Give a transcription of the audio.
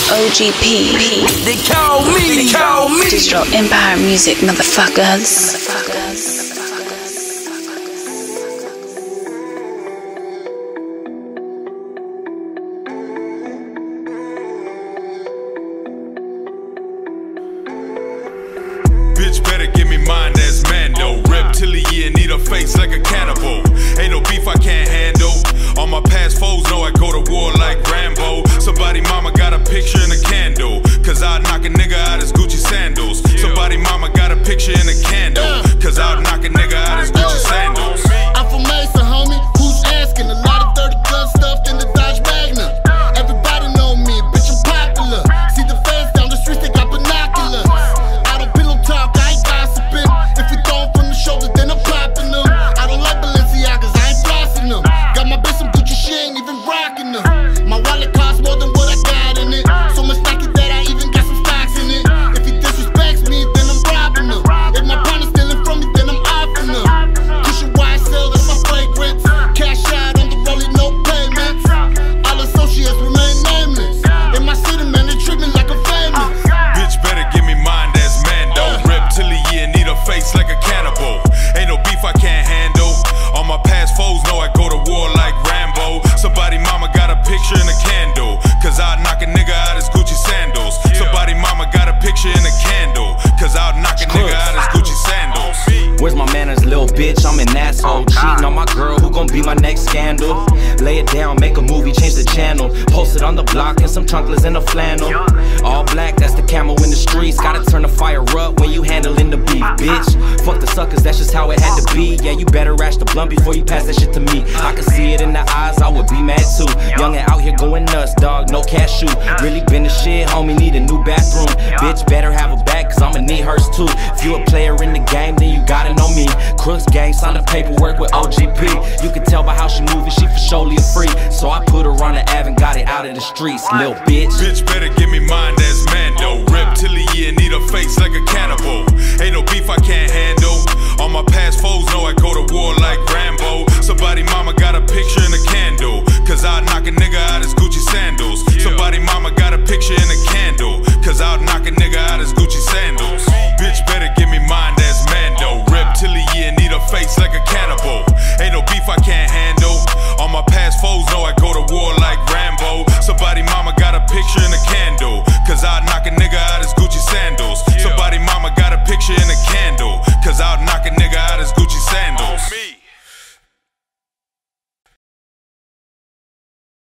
OGP. They call me. Digital Empire Music, motherfuckers. Bitch better give me mine, that's Mando. Reptilia and eat her face like a cannibal. Ain't no beef I can't handle. All my past foes know I go to war like Rambo. Somebody mama got a picture in a candle, cause I'll knock a nigga out his Gucci sandals. Somebody mama got a picture in a candle, cause I'll knock a nigga out his Gucci sandals. I'm from Mesa, homie, who's asking? A lot of dirty gun stuffed in the Dodge Magnum. Everybody know me, bitch, I'm popular. See the fans down the streets, they got binoculars. I don't pillow talk, I ain't gossiping. If we throw 'em from the shoulder, then I'm popping them. I don't like Balenciagas, I ain't flossing them. Got my bitch some Gucci, she ain't even rocking them. My wallet costs more than what I got in it. So much Nike that I even got some stocks in it. If he disrespects me, then I'm robbing him. If my partner's stealing from me, then I'm offing him. Cushion YSL, that's my fragrance. Cash out on the rolling, no payments. All associates remain nameless. In my city, man, they treat me like I'm famous. Bitch better give me mine, that's Mando. Reptilia and eat her face like a cannibal. Ain't no beef I can't handle. All my past foes know I go to war like Rambo. Somebody mama got a picture in a candle, cause I'll knock a nigga out his Gucci sandals. Somebody mama got a picture in a candle, cause I'll knock a nigga out his Gucci sandals. Where's my manners, little bitch? I'm an asshole. Cheating on my girl, who gon' be my next scandal? Lay it down, make a movie, change the channel. Post it on the block and some chunklers in a flannel. All black, that's the camo in the streets. Gotta turn the fire up when you handling the beef, bitch. Fuck the suckers, that's just how it had to be. Yeah, you better rash the blunt before you pass that shit to me. I can see it in the eyes, I would be mad too. Young and out here going nuts, dog, no cashew. Really been the shit, homie, need a new bathroom. Bitch better have a back, cause I'ma need hers too. If you a player in the game, then you gotta know me. Crooks gang, signed the paperwork with OGP. You can tell by how she moving, she for surely a freak. So I put her on the Ave and got it out in the streets, lil' bitch. Bitch better give me mine, that's Mando. Reptilia and eat her face like a cannibal. Ain't no beef I can't handle. All my past foes know I go to war like Rambo. Somebody mama got a picture in a candle, cause I'll knock a nigga out his